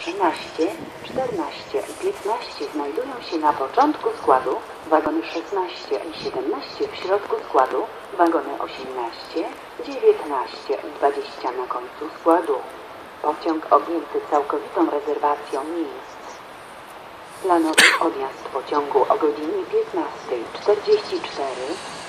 13, 14 i 15 znajdują się na początku składu, wagony 16 i 17 w środku składu, wagony 18, 19 i 20 na końcu składu. Pociąg objęty całkowitą rezerwacją miejsc. Planowy odjazd pociągu o godzinie 15:44